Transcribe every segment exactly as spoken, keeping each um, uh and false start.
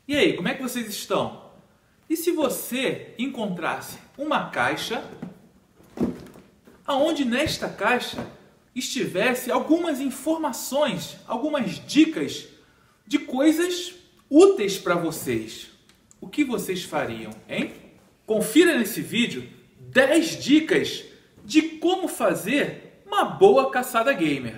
E aí, como é que vocês estão? E se você encontrasse uma caixa aonde nesta caixa estivesse algumas informações, algumas dicas de coisas úteis para vocês? O que vocês fariam, hein? Confira nesse vídeo dez dicas de como fazer uma boa caçada gamer.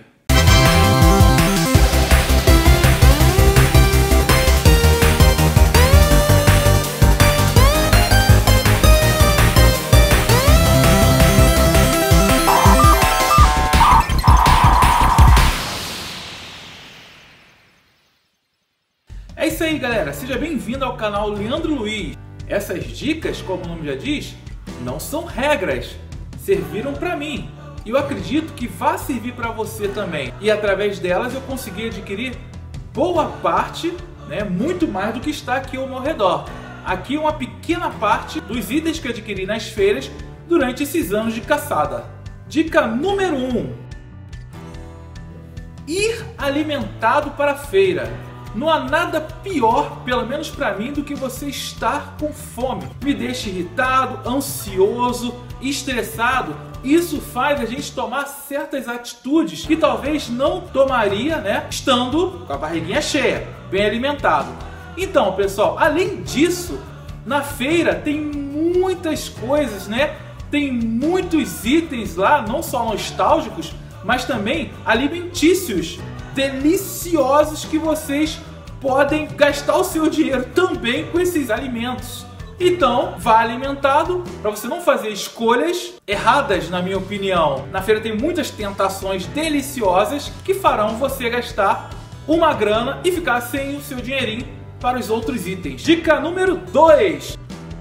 É isso aí, galera, seja bem-vindo ao canal Leandro Luiz. Essas dicas, como o nome já diz, não são regras, serviram para mim e eu acredito que vai servir para você também. E através delas eu consegui adquirir boa parte, né, muito mais do que está aqui ao meu redor. Aqui uma pequena parte dos itens que eu adquiri nas feiras durante esses anos de caçada. Dica número um: ir alimentado para a feira. Não há nada pior, pelo menos para mim, do que você estar com fome. Me deixa irritado, ansioso, estressado. Isso faz a gente tomar certas atitudes que talvez não tomaria, né, estando com a barriguinha cheia, bem alimentado. Então, pessoal, além disso, na feira tem muitas coisas, né? Tem muitos itens lá, não só nostálgicos, mas também alimentícios, deliciosos, que vocês podem gastar o seu dinheiro também com esses alimentos. Então, vá alimentado para você não fazer escolhas erradas, na minha opinião. Na feira tem muitas tentações deliciosas que farão você gastar uma grana e ficar sem o seu dinheirinho para os outros itens. Dica número dois: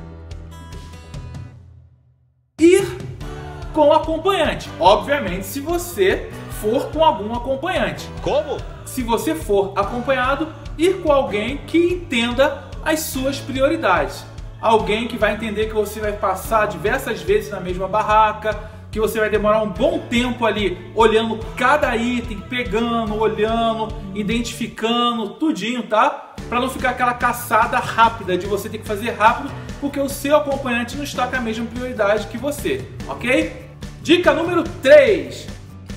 ir com acompanhante. Obviamente, se você for com algum acompanhante. Como? Se você for acompanhado, ir com alguém que entenda as suas prioridades. Alguém que vai entender que você vai passar diversas vezes na mesma barraca, que você vai demorar um bom tempo ali olhando cada item, pegando, olhando, identificando, tudinho, tá? Para não ficar aquela caçada rápida de você ter que fazer rápido, porque o seu acompanhante não está com a mesma prioridade que você, ok? Dica número três: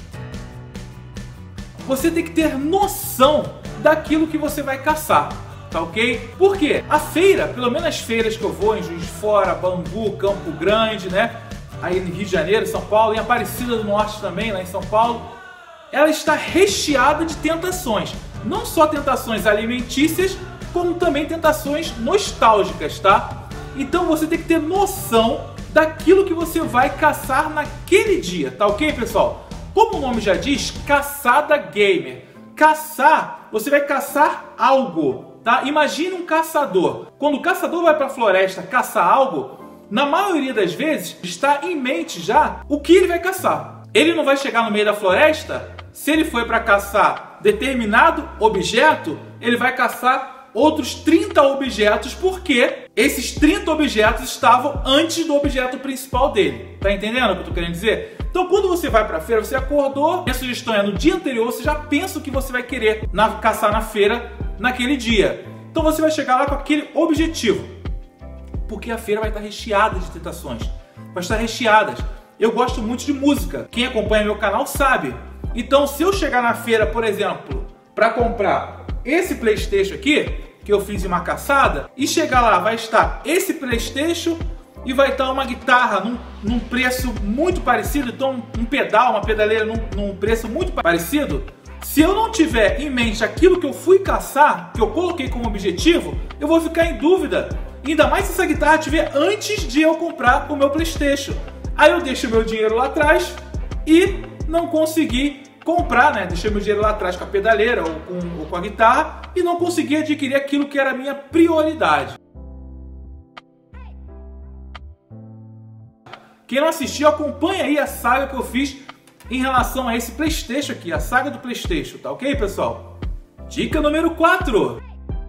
você tem que ter noção daquilo que você vai caçar, tá ok? Por quê? A feira, pelo menos as feiras que eu vou em Juiz de Fora, Bangu, Campo Grande, né? Aí no Rio de Janeiro, São Paulo, em Aparecida do Norte também, lá em São Paulo, ela está recheada de tentações. Não só tentações alimentícias, como também tentações nostálgicas, tá? Então você tem que ter noção daquilo que você vai caçar naquele dia, tá ok, pessoal? Como o nome já diz, caçada gamer. Caçar, você vai caçar algo, tá? Imagine um caçador. Quando o caçador vai para a floresta caçar algo, na maioria das vezes está em mente já o que ele vai caçar. Ele não vai chegar no meio da floresta, se ele foi para caçar determinado objeto, ele vai caçar outros trinta objetos, porque esses trinta objetos estavam antes do objeto principal dele. Tá entendendo o que eu tô querendo dizer? Então, quando você vai pra feira, você acordou, minha sugestão é no dia anterior, você já pensa o que você vai querer na, caçar na feira naquele dia. Então você vai chegar lá com aquele objetivo, porque a feira vai estar recheada de tentações, vai estar recheada. Eu gosto muito de música, quem acompanha meu canal sabe. Então, se eu chegar na feira, por exemplo, para comprar esse PlayStation aqui, que eu fiz em uma caçada, e chegar lá, vai estar esse PlayStation e vai estar uma guitarra num, num preço muito parecido, então um pedal, uma pedaleira num, num preço muito parecido. Se eu não tiver em mente aquilo que eu fui caçar, que eu coloquei como objetivo, eu vou ficar em dúvida. Ainda mais se essa guitarra estiver antes de eu comprar o meu PlayStation. Aí eu deixo o meu dinheiro lá atrás e não consegui comprar, né? Deixei meu dinheiro lá atrás com a pedaleira ou com, ou com a guitarra e não consegui adquirir aquilo que era a minha prioridade. Quem não assistiu, acompanha aí a saga que eu fiz em relação a esse PlayStation aqui, a saga do PlayStation, tá ok, pessoal? Dica número quatro: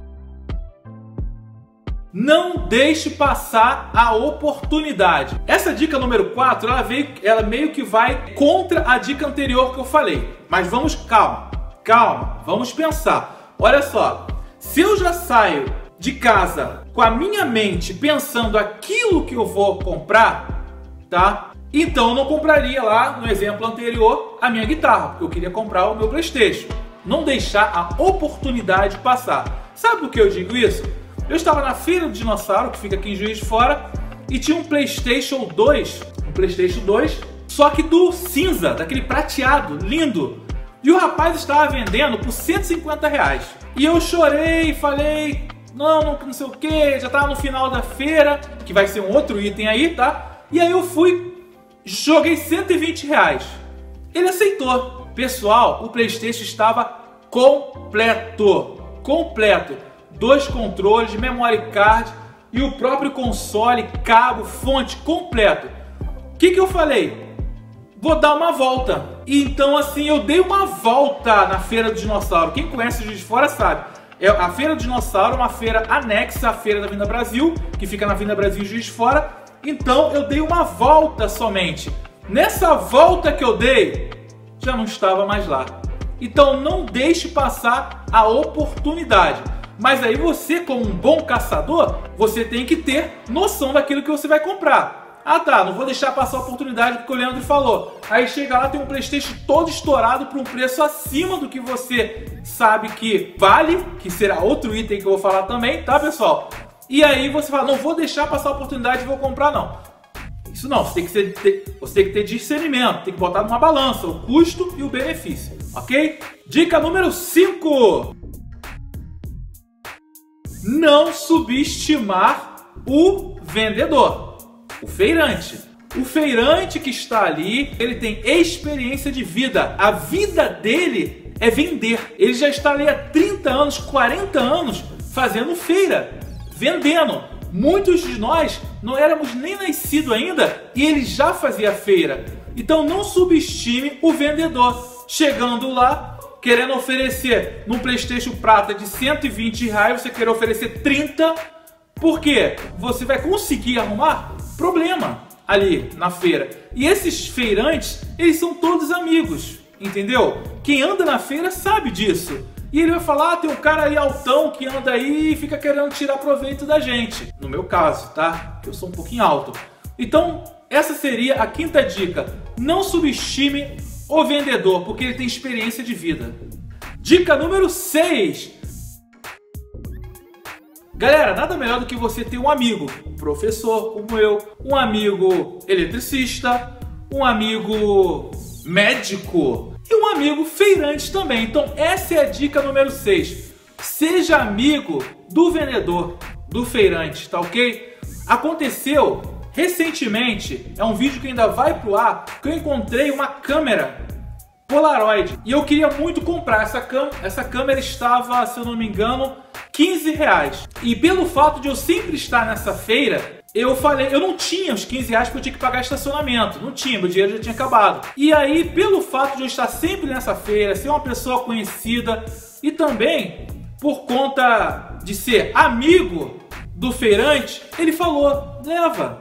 não deixe passar a oportunidade. Essa dica número quatro, ela, veio, ela meio que vai contra a dica anterior que eu falei. Mas vamos, calma, calma, vamos pensar. Olha só, se eu já saio de casa com a minha mente pensando aquilo que eu vou comprar, tá? Então eu não compraria lá, no exemplo anterior, a minha guitarra, porque eu queria comprar o meu PlayStation. Não deixar a oportunidade passar. Sabe por que eu digo isso? Eu estava na Feira do Dinossauro, que fica aqui em Juiz de Fora, e tinha um PlayStation dois, um PlayStation dois, só que do cinza, daquele prateado, lindo. E o rapaz estava vendendo por cento e cinquenta reais. E eu chorei, falei, não, não, não sei o que, já estava no final da feira, que vai ser um outro item aí, tá? E aí eu fui, joguei cento e vinte reais. Ele aceitou. Pessoal, o PlayStation estava completo, completo. Dois controles, memory card e o próprio console, cabo, fonte, completo. O que que eu falei? Vou dar uma volta. E então assim, eu dei uma volta na Feira do Dinossauro. Quem conhece o Juiz de Fora sabe. É a Feira do Dinossauro é uma feira anexa à Feira da Avenida Brasil, que fica na Avenida Brasil Juiz de Fora. Então eu dei uma volta somente. Nessa volta que eu dei, já não estava mais lá. Então não deixe passar a oportunidade. Mas aí você, como um bom caçador, você tem que ter noção daquilo que você vai comprar. Ah tá, não vou deixar passar a oportunidade que o Leandro falou. Aí chega lá, tem um PlayStation todo estourado por um preço acima do que você sabe que vale, que será outro item que eu vou falar também, tá pessoal? E aí você fala, não vou deixar passar a oportunidade e vou comprar não. Isso não, você tem que, ser, ter, você tem que ter discernimento, tem que botar numa balança o custo e o benefício, ok? Dica número cinco. Não subestimar o vendedor, o feirante. O feirante que está ali, ele tem experiência de vida. A vida dele é vender. Ele já está ali há trinta anos, quarenta anos fazendo feira, vendendo. Muitos de nós não éramos nem nascidos ainda e ele já fazia feira. Então não subestime o vendedor. Chegando lá, querendo oferecer num PlayStation Prata de cento e vinte reais, você quer oferecer trinta, por quê? Você vai conseguir arrumar problema ali na feira. E esses feirantes, eles são todos amigos, entendeu? Quem anda na feira sabe disso. E ele vai falar, ah, tem um cara aí altão que anda aí e fica querendo tirar proveito da gente. No meu caso, tá? Que eu sou um pouquinho alto. Então, essa seria a quinta dica. Não subestime o vendedor, porque ele tem experiência de vida. Dica número seis. Galera, nada melhor do que você ter um amigo, um professor como eu, um amigo eletricista, um amigo médico e um amigo feirante também. Então essa é a dica número seis. Seja amigo do vendedor, do feirante, tá ok? Aconteceu recentemente, é um vídeo que ainda vai pro ar, que eu encontrei uma câmera Polaroid e eu queria muito comprar. Essa, cam essa câmera estava, se eu não me engano, quinze reais. E pelo fato de eu sempre estar nessa feira, eu falei, eu não tinha os quinze reais porque eu tinha que pagar estacionamento. Não tinha, meu dinheiro já tinha acabado. E aí, pelo fato de eu estar sempre nessa feira, ser uma pessoa conhecida e também por conta de ser amigo do feirante, ele falou, leva,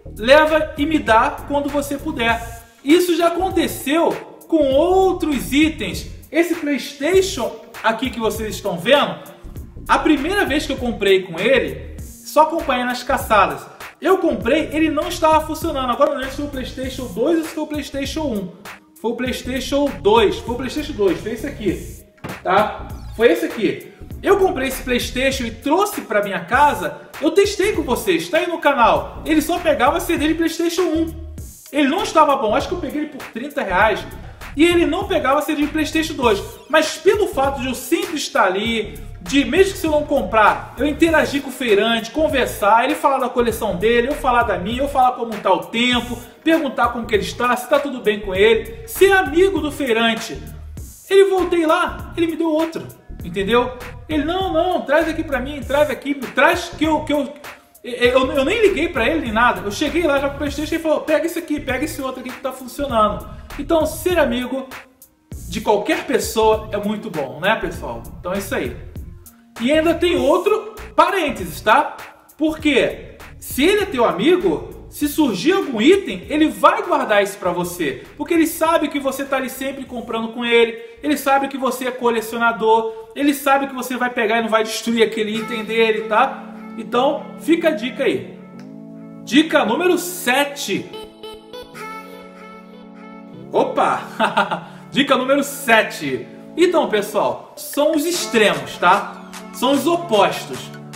leva e me dá quando você puder. Isso já aconteceu com outros itens. Esse PlayStation aqui que vocês estão vendo, a primeira vez que eu comprei com ele, só acompanhei nas caçadas. Eu comprei, ele não estava funcionando. Agora não sei se foi o PlayStation dois ou se foi o PlayStation um. Foi o PlayStation dois. Foi o PlayStation dois, foi esse aqui, tá? Foi esse aqui. Eu comprei esse PlayStation e trouxe para minha casa. Eu testei com vocês, tá aí no canal. Ele só pegava C D de PlayStation um. Ele não estava bom, acho que eu peguei ele por trinta reais. E ele não pegava C D de PlayStation dois. Mas pelo fato de eu sempre estar ali, de mesmo que se eu não comprar, eu interagir com o feirante, conversar, ele falar da coleção dele, eu falar da minha, eu falar como está o tempo, perguntar como que ele está, se está tudo bem com ele, ser amigo do feirante. Ele voltei lá, ele me deu outro, entendeu? Ele, não, não, traz aqui pra mim, traz aqui, traz que eu... Que eu Eu, eu nem liguei pra ele nem nada. Eu cheguei lá já com o PlayStation e ele falou, pega esse aqui, pega esse outro aqui que tá funcionando. Então ser amigo de qualquer pessoa é muito bom, né pessoal? Então é isso aí. E ainda tem outro parênteses, tá? Porque se ele é teu amigo, se surgir algum item, ele vai guardar isso pra você, porque ele sabe que você tá ali sempre comprando com ele, ele sabe que você é colecionador, ele sabe que você vai pegar e não vai destruir aquele item dele, tá? Então, fica a dica aí. Dica número sete. Opa! Dica número sete. Então, pessoal, são os extremos, tá? São os opostos.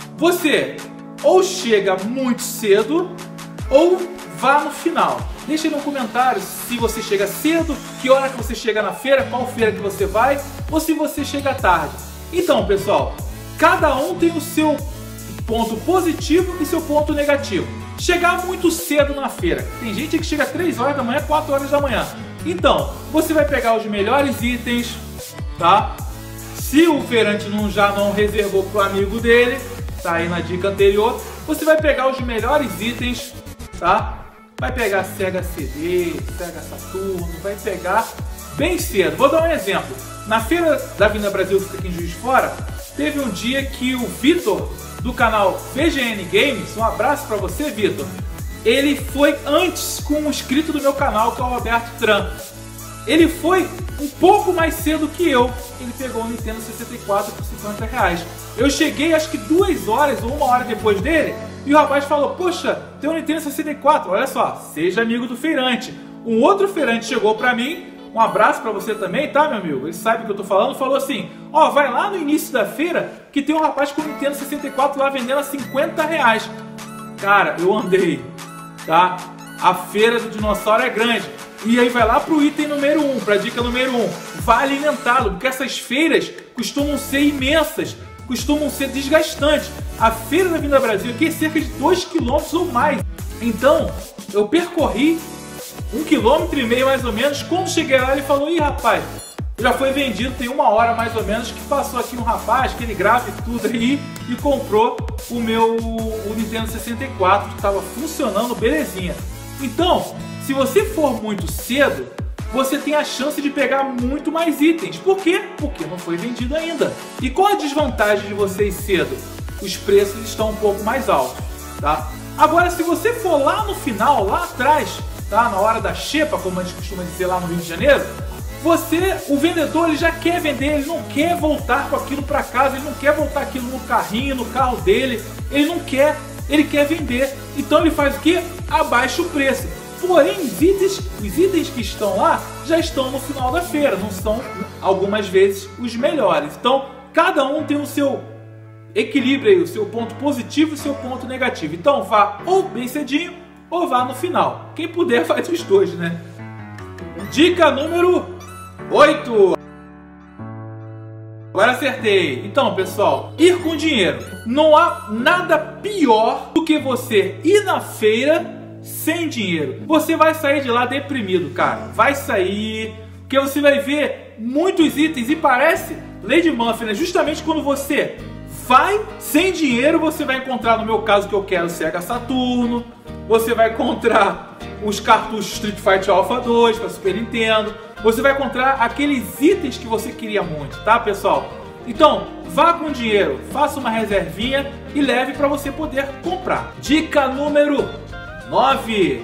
Você ou chega muito cedo ou vá no final. Deixa aí no comentário se você chega cedo, que hora que você chega na feira, qual feira que você vai, ou se você chega tarde. Então, pessoal, cada um tem o seu ponto positivo e seu ponto negativo. Chegar muito cedo na feira. Tem gente que chega três horas da manhã, quatro horas da manhã. Então, você vai pegar os melhores itens, tá? Se o feirante não, já não reservou pro amigo dele, tá aí na dica anterior, você vai pegar os melhores itens, tá? Vai pegar Sega C D, Sega Saturno, vai pegar bem cedo. Vou dar um exemplo. Na feira da Avenida Brasil, que fica aqui em Juiz de Fora, teve um dia que o Vitor, do canal V G N Games, um abraço pra você, Vitor, ele foi antes com um inscrito do meu canal, que é o Roberto Tran. Ele foi um pouco mais cedo que eu. Ele pegou o Nintendo sessenta e quatro por cinquenta reais. Eu cheguei acho que duas horas ou uma hora depois dele, e o rapaz falou, poxa, tem um Nintendo sessenta e quatro, olha só, seja amigo do feirante. Um outro feirante chegou pra mim, um abraço pra você também, tá, meu amigo? Ele sabe o que eu tô falando, falou assim, ó, vai lá no início da feira, que tem um rapaz com o Nintendo sessenta e quatro lá vendendo a cinquenta reais. Cara, eu andei, tá? A feira do dinossauro é grande. E aí vai lá pro item número um, pra dica número um. Vai alimentá-lo, porque essas feiras costumam ser imensas, costumam ser desgastantes. A feira da Avenida Brasil aqui é cerca de dois quilômetros ou mais. Então, eu percorri um quilômetro e meio mais ou menos. Quando cheguei lá, ele falou, ih, rapaz, já foi vendido, tem uma hora mais ou menos que passou aqui um rapaz, que ele grava e tudo aí, e comprou o meu o Nintendo sessenta e quatro, que estava funcionando belezinha. Então, se você for muito cedo, você tem a chance de pegar muito mais itens. Por quê? Porque não foi vendido ainda. E qual a desvantagem de você ir cedo? Os preços estão um pouco mais altos, tá? Agora, se você for lá no final, lá atrás, tá? Na hora da xepa, como a gente costuma dizer lá no Rio de Janeiro, você, o vendedor, ele já quer vender, ele não quer voltar com aquilo para casa, ele não quer voltar aquilo no carrinho, no carro dele, ele não quer, ele quer vender. Então ele faz o quê? Abaixa o preço. Porém, os itens, os itens que estão lá já estão no final da feira, não são, algumas vezes, os melhores. Então, cada um tem o seu equilíbrio aí, o seu ponto positivo e o seu ponto negativo. Então, vá ou bem cedinho ou vá no final. Quem puder faz os dois, né? Dica número oito. Agora acertei. Então, pessoal, ir com dinheiro. Não há nada pior do que você ir na feira sem dinheiro. Você vai sair de lá deprimido, cara. Vai sair, porque você vai ver muitos itens e parece Lady Murphy, né? Justamente quando você vai sem dinheiro, você vai encontrar, no meu caso, que eu quero Sega Saturno, você vai encontrar os cartuchos Street Fighter Alpha dois para Super Nintendo, você vai encontrar aqueles itens que você queria muito, tá, pessoal? Então, vá com dinheiro, faça uma reservinha e leve para você poder comprar. Dica número nove.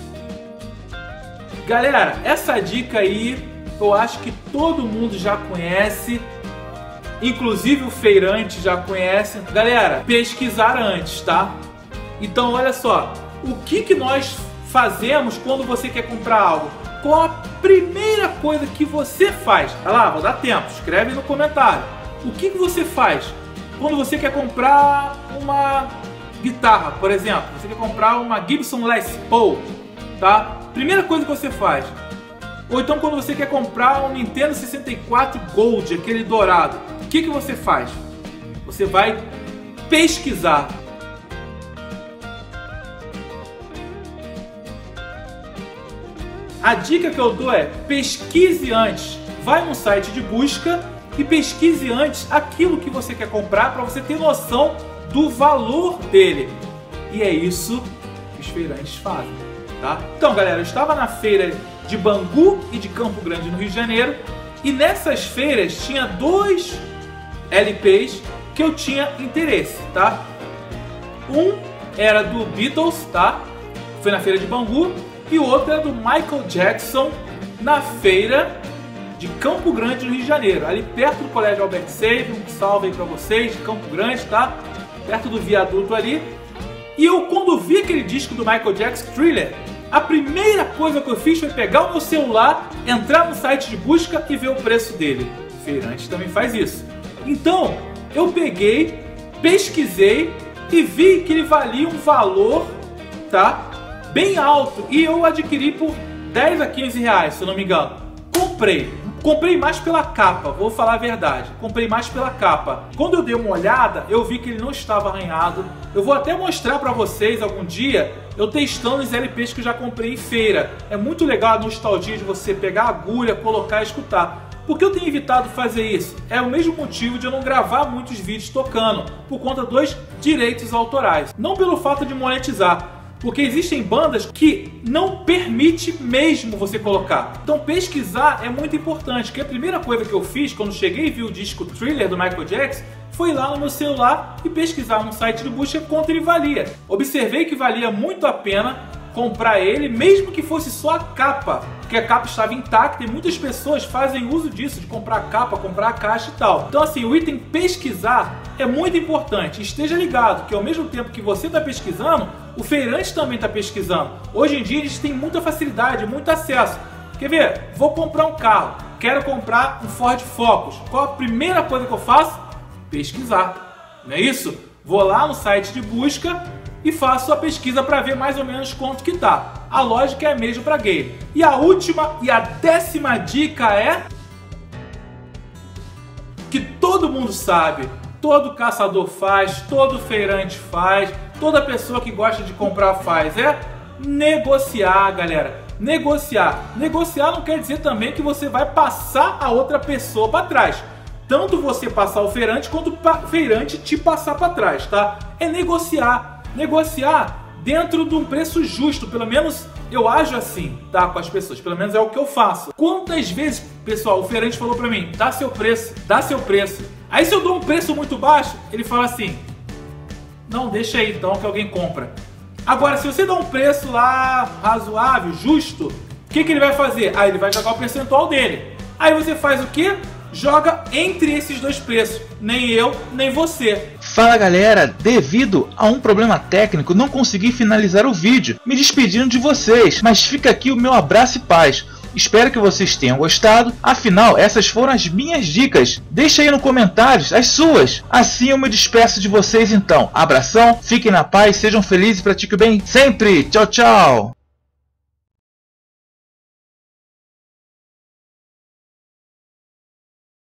Galera, essa dica aí eu acho que todo mundo já conhece, inclusive o feirante já conhece. Galera, pesquisar antes, tá? Então olha só, o que que nós fazemos quando você quer comprar algo? Qual a primeira coisa que você faz? Olha lá, vou dar tempo, escreve no comentário. O que que você faz quando você quer comprar uma guitarra, por exemplo? Você quer comprar uma Gibson Les Paul, tá? Primeira coisa que você faz. Ou então quando você quer comprar um Nintendo sessenta e quatro Gold, aquele dourado, o que que você faz? Você vai pesquisar. A dica que eu dou é pesquise antes. Vai no site de busca e pesquise antes aquilo que você quer comprar para você ter noção do valor dele. E é isso que os feirantes fazem, tá? Então, galera, eu estava na feira de Bangu e de Campo Grande, no Rio de Janeiro, e nessas feiras tinha dois L Ps que eu tinha interesse, tá? Um era do Beatles, tá? foi na feira de Bangu, e o outro é do Michael Jackson na feira de Campo Grande, no Rio de Janeiro, ali perto do Colégio Albert Sabin. Um salve aí pra vocês, de Campo Grande, tá? Perto do viaduto ali. E eu, quando vi aquele disco do Michael Jackson, Thriller, a primeira coisa que eu fiz foi pegar o meu celular, entrar no site de busca e ver o preço dele. O feirante também faz isso. Então, eu peguei, pesquisei e vi que ele valia um valor, tá, bem alto. E eu adquiri por dez a quinze reais, se eu não me engano. Comprei. Comprei mais pela capa, vou falar a verdade. Comprei mais pela capa. Quando eu dei uma olhada, eu vi que ele não estava arranhado. Eu vou até mostrar pra vocês algum dia eu testando os L Ps que eu já comprei em feira. É muito legal a nostalgia de você pegar a agulha, colocar e escutar. Por que eu tenho evitado fazer isso? É o mesmo motivo de eu não gravar muitos vídeos tocando, por conta dos direitos autorais. Não pelo fato de monetizar, porque existem bandas que não permite mesmo você colocar. Então pesquisar é muito importante, porque a primeira coisa que eu fiz quando cheguei e vi o disco Thriller do Michael Jackson foi lá no meu celular e pesquisar no site de busca quanto ele valia. Observei que valia muito a pena comprar ele, mesmo que fosse só a capa, porque a capa estava intacta, e muitas pessoas fazem uso disso, de comprar a capa, comprar a caixa e tal. Então assim, o item pesquisar é muito importante. Esteja ligado que ao mesmo tempo que você está pesquisando, o feirante também está pesquisando. Hoje em dia eles têm muita facilidade, muito acesso. Quer ver? Vou comprar um carro, quero comprar um Ford Focus. Qual a primeira coisa que eu faço? Pesquisar. Não é isso? Vou lá no site de busca e faço a pesquisa para ver mais ou menos quanto que tá. A lógica é a mesma para game. E a última e a décima dica é que todo mundo sabe, todo caçador faz, todo feirante faz, toda pessoa que gosta de comprar faz, é negociar, galera. Negociar. Negociar não quer dizer também que você vai passar a outra pessoa para trás. Tanto você passar o feirante quanto o feirante te passar para trás, tá? É negociar. Negociar dentro de um preço justo, pelo menos eu ajo assim, tá, com as pessoas, pelo menos é o que eu faço. Quantas vezes, pessoal, o feirante falou pra mim, dá seu preço, dá seu preço. Aí se eu dou um preço muito baixo, ele fala assim, não, deixa aí então que alguém compra. Agora, se você dá um preço lá razoável, justo, o que que ele vai fazer? Aí ele vai jogar o percentual dele. Aí você faz o quê? Joga entre esses dois preços, nem eu, nem você. Fala galera, devido a um problema técnico não consegui finalizar o vídeo, me despedindo de vocês, mas fica aqui o meu abraço e paz. Espero que vocês tenham gostado, afinal essas foram as minhas dicas. Deixa aí nos comentários as suas, assim eu me despeço de vocês então. Abração, fiquem na paz, sejam felizes e pratiquem bem sempre, tchau tchau!